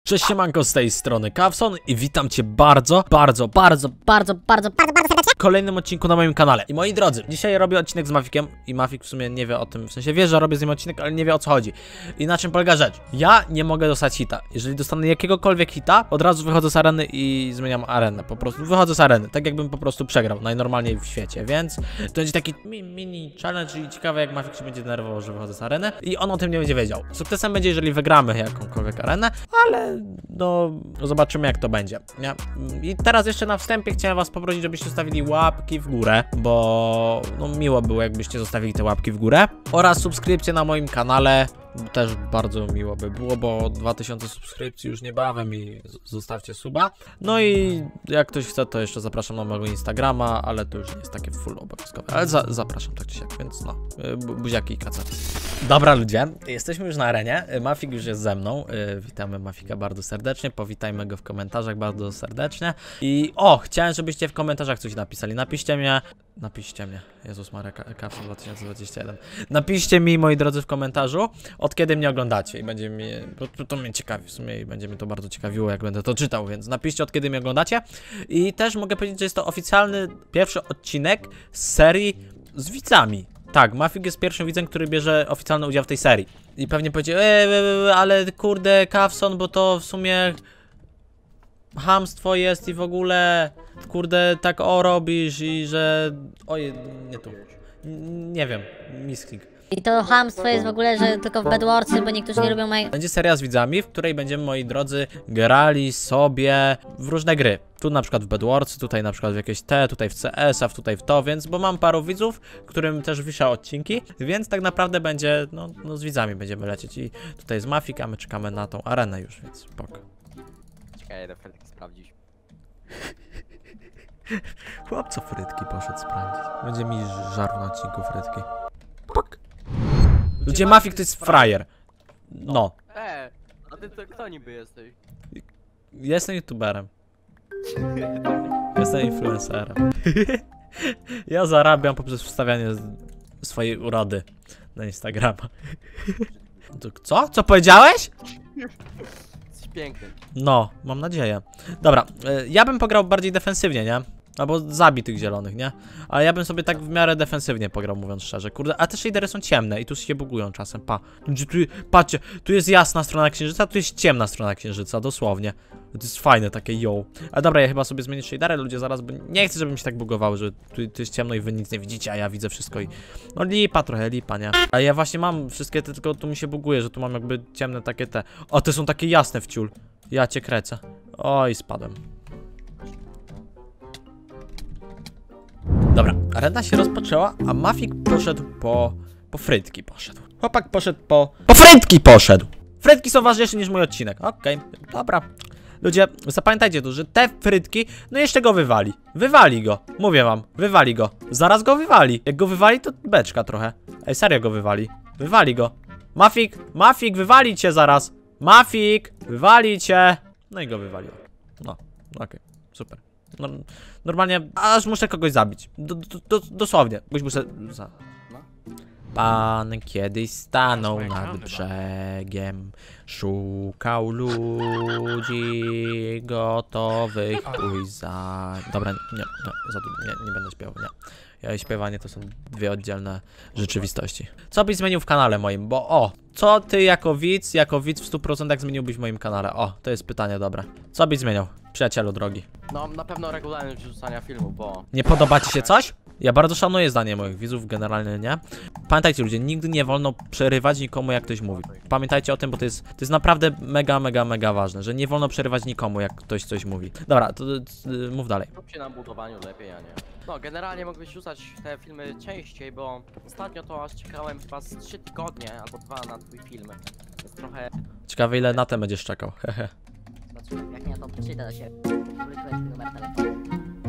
Cześć siemanko, z tej strony Kawson i witam cię bardzo serdecznie w kolejnym odcinku na moim kanale. I moi drodzy, dzisiaj robię odcinek z Mafikiem i Mafik w sumie nie wie o tym, w sensie wie, że robię z nim odcinek, ale nie wie o co chodzi. I na czym polega rzecz? Ja nie mogę dostać hita. Jeżeli dostanę jakiegokolwiek hita, od razu wychodzę z areny i zmieniam arenę. Po prostu wychodzę z areny, tak jakbym po prostu przegrał najnormalniej w świecie, więc to będzie taki mini challenge i ciekawe jak Mafik się będzie denerwował, że wychodzę z areny i on o tym nie będzie wiedział. Sukcesem będzie, jeżeli wygramy jakąkolwiek arenę, ale no zobaczymy jak to będzie, nie? I teraz jeszcze na wstępie chciałem was poprosić, żebyście zostawili łapki w górę, bo no miło było jakbyście zostawili te łapki w górę oraz subskrypcję na moim kanale. Też bardzo miło by było, bo 2000 subskrypcji już niebawem i zostawcie suba. No i jak ktoś chce, to jeszcze zapraszam na mojego Instagrama, ale to już nie jest takie full obowiązkowe, ale zapraszam tak czy siak, więc no, buziaki i kaca. Dobra ludzie, jesteśmy już na arenie, Mafik już jest ze mną, witamy Mafika bardzo serdecznie, powitajmy go w komentarzach bardzo serdecznie. I chciałem, żebyście w komentarzach coś napisali, napiszcie mnie, Jezus Maria, Kawson 2021. Napiszcie mi, moi drodzy, w komentarzu, od kiedy mnie oglądacie i będzie mnie, to mnie ciekawi w sumie i będzie mnie to bardzo ciekawiło, jak będę to czytał, więc napiszcie, od kiedy mnie oglądacie. I też mogę powiedzieć, że jest to oficjalny pierwszy odcinek z serii z widzami. Tak, Mafik jest pierwszym widzem, który bierze oficjalny udział w tej serii. I pewnie powiedzie, ale kurde, Kawson, bo to w sumie chamstwo jest i w ogóle, kurde, tak robisz i że... Oj, nie tu. Nie wiem, misklik. I to chamstwo jest w ogóle, że tylko w Bedwarsy, bo niektórzy nie lubią mojego... Będzie seria z widzami, w której będziemy, moi drodzy, grali sobie w różne gry. Tu na przykład w Bedwarsy, tutaj na przykład w jakieś tutaj w CS-a, tutaj w to, więc, bo mam paru widzów, którym też wiszę odcinki, więc tak naprawdę będzie, no z widzami będziemy lecieć i tutaj z Mafik, a my czekamy na tą arenę już, więc spoko. Czekaj, frytki sprawdzić. Chłopco frytki poszedł sprawdzić. Będzie mi żarł na odcinku frytki. Pok. Ludzie, Mafik to jest frajer. No. A ty to kto niby jesteś? Jestem youtuberem. Jestem influencerem. Ja zarabiam poprzez wstawianie swojej urody na Instagrama. Co? Co powiedziałeś? Jesteś piękny. No, mam nadzieję. Dobra, ja bym pograł bardziej defensywnie, nie? Albo zabij tych zielonych, nie? Ale ja bym sobie tak w miarę defensywnie pograł, mówiąc szczerze. Kurde, a te shadery są ciemne i tu się bugują czasem, patrzcie, tu jest jasna strona księżyca, tu jest ciemna strona księżyca, dosłownie. To jest fajne, takie yo. A dobra, ja chyba sobie zmienię shadery, ludzie, zaraz, bo nie chcę, żeby mi się tak bugowało, że tu jest ciemno i wy nic nie widzicie, a ja widzę wszystko i... No lipa, trochę lipa, nie? A ja właśnie mam wszystkie te, tylko tu mi się buguje, że tu mam jakby ciemne takie te... O, te są takie jasne w ciul. Ja cię krecę. Oj, spadłem. Dobra, arena się rozpoczęła, a Mafik poszedł po frytki poszedł. Chłopak poszedł po frytki poszedł! Frytki są ważniejsze niż mój odcinek. Okej, dobra. Ludzie, zapamiętajcie tu, że te frytki, no jeszcze go wywali. Wywali go, mówię wam, wywali go. Zaraz go wywali. Jak go wywali, to beczka trochę. Ej, serio go wywali. Wywali go. Mafik, wywali cię zaraz. Mafik, wywali cię. No i go wywaliło. No, okej, super. No, normalnie, aż muszę kogoś zabić. Dosłownie, kogoś muszę Pan kiedyś stanął nad brzegiem, szukał ludzi gotowych pójść za... Dobra, nie będę śpiewał, nie. Ja i śpiewanie to są dwie oddzielne rzeczywistości. Co byś zmienił w kanale moim? Bo co ty jako widz w 100% zmieniłbyś w moim kanale? To jest pytanie dobre. Co byś zmieniał, przyjacielu drogi? No, na pewno regularność wrzucania filmu, bo... Nie podoba ci się coś? Ja bardzo szanuję zdanie moich widzów, generalnie nie. Pamiętajcie ludzie, nigdy nie wolno przerywać nikomu jak ktoś mówi. Pamiętajcie o tym, bo to jest naprawdę mega ważne, że nie wolno przerywać nikomu jak ktoś coś mówi. Dobra, to mów dalej. Rób się na budowaniu lepiej, a nie. No, generalnie mógłbyś rzucać te filmy częściej, bo ostatnio to aż czekałem chyba z 3 tygodnie albo 2 na twój film. To jest trochę... Ciekawe ile na te będziesz czekał, hehe. Znaczy, jak nie, to przyda się publikować numer telefonu.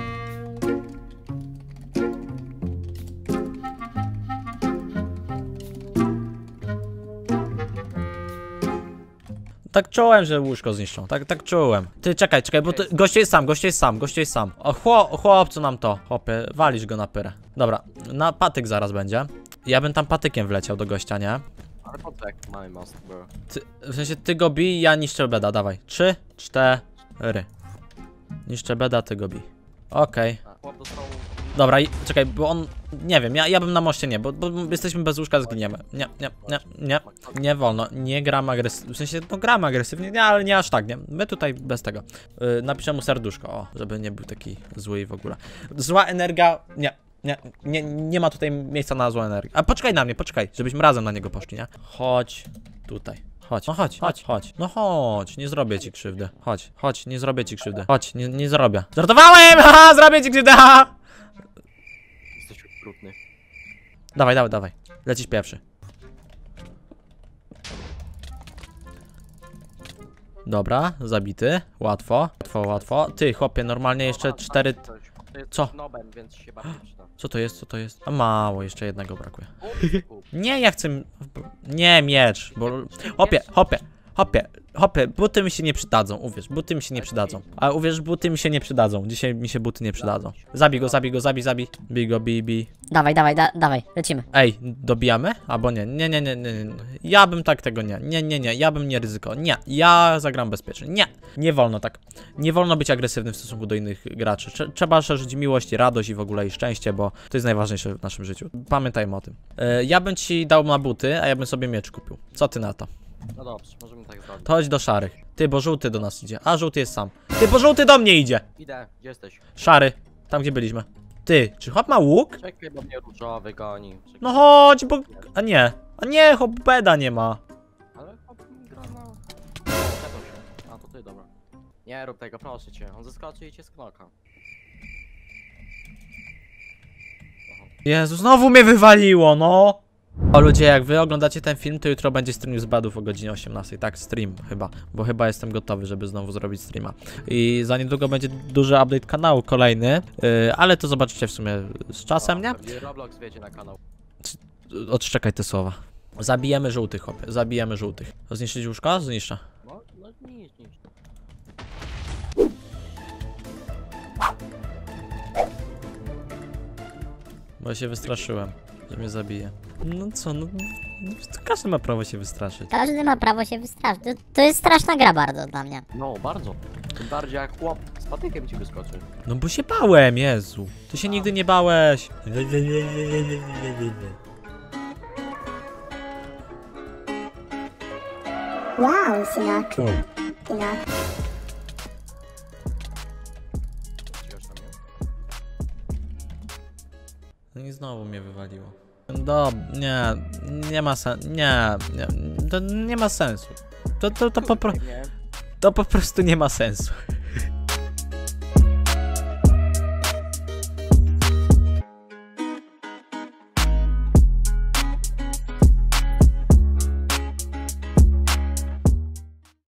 Tak czułem, że łóżko zniszczą, tak czułem. Ty, czekaj, bo goście jest sam. O, chłopcu nam to, chłopie, walisz go na pyrę. Dobra, na patyk zaraz będzie. Ja bym tam patykiem wleciał do gościa, nie? Ale po co jak mamy most, bro? W sensie ty go bij, ja niszczę beda, dawaj. 3, 4. Niszczę beda, ty go bij. Okej. A, chłop dostał... Dobra, czekaj, bo on... Nie wiem, ja bym na moście nie, bo jesteśmy bez łóżka, zginiemy. Nie wolno, nie gram agresywnie, w sensie, no gram agresywnie, nie, ale nie aż tak, nie. My tutaj bez tego. Napiszę mu serduszko, o, żeby nie był taki zły w ogóle. Zła energia, nie ma tutaj miejsca na złą energię. A poczekaj na mnie, poczekaj, żebyśmy razem na niego poszli, nie? Chodź tutaj. Chodź, no chodź. No chodź, nie zrobię ci krzywdy. Chodź, nie zrobię ci krzywdy. Chodź, nie zrobię. Żartowałem! Haha, zrobię ci krzywdę! Haha! Jesteś okrutny. Dawaj. Lecisz pierwszy. Dobra, zabity. Łatwo. Ty, chłopie, normalnie jeszcze 4... Co? Nobem, więc się bardziej przyda. Co to jest? A mało, jeszcze jednego brakuje. Nie, ja chcę... Nie, miecz, bo... Hopie, buty mi się nie przydadzą, uwierz, buty mi się nie przydadzą. A uwierz, buty mi się nie przydadzą, dzisiaj mi się buty nie przydadzą. Zabij go, zabij. Bij go, bij. Dawaj, lecimy. Ej, dobijamy? Albo nie. Ja bym tak tego nie. Ja bym nie ryzykował. Nie, ja zagram bezpiecznie. Nie wolno tak. Nie wolno być agresywnym w stosunku do innych graczy. Trzeba szerzyć miłość i radość i w ogóle i szczęście, bo to jest najważniejsze w naszym życiu. Pamiętajmy o tym. Ja bym ci dał na buty, a ja bym sobie miecz kupił. Co ty na to? No dobrze, możemy tak zrobić. To chodź do szarych. Ty, bo żółty do nas idzie. A żółty jest sam. Ty, bo żółty do mnie idzie. Idę, gdzie jesteś? Szary, tam gdzie byliśmy. Ty, czy chłop ma łuk? Czekaj, bo mnie różowy goni. Czekaj. No chodź, bo... A nie, chłop beda nie ma. Ale chłop gra na... się. A to ty, dobra. Nie rób tego, proszę cię. On zeskoczy i cię sknoka. Jezu, znowu mnie wywaliło, no! O ludzie, jak wy oglądacie ten film, to jutro będzie stream z badów o godzinie 18. Tak, stream chyba, bo chyba jestem gotowy, żeby znowu zrobić streama. I za niedługo będzie duży update kanału kolejny, ale to zobaczycie w sumie z czasem, nie? Roblox wjedzie na kanał. Odszczekaj te słowa. Zabijemy żółtych, chłopie, zabijemy żółtych. Zniszczyć łóżko? Zniszczę. No nic. Bo się wystraszyłem, że mnie zabije. No co, no... Każdy ma prawo się wystraszyć. Każdy ma prawo się wystraszyć. To jest straszna gra bardzo dla mnie. No, bardzo. Tym bardziej jak chłop z patykiem ci wyskoczy. No bo się bałem, Jezu. Ty się nigdy nie bałeś. Wow, synak. Synak. No i znowu mnie wywaliło. Nie ma sensu. To nie ma sensu. To po prostu nie ma sensu.